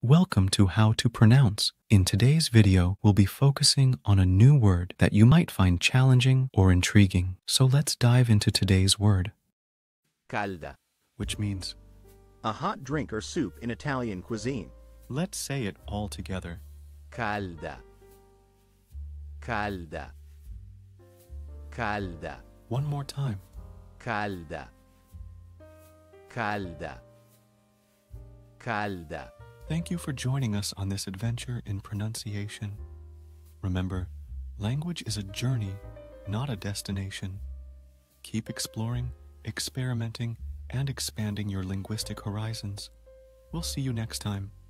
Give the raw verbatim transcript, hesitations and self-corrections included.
Welcome to How to Pronounce. In today's video, we'll be focusing on a new word that you might find challenging or intriguing. So let's dive into today's word, Calda, which means, a hot drink or soup in Italian cuisine. let's say it all together. Calda, calda, calda, One more time. calda, calda, calda. Thank you for joining us on this adventure in pronunciation. Remember, language is a journey, not a destination. Keep exploring, experimenting, and expanding your linguistic horizons. We'll see you next time.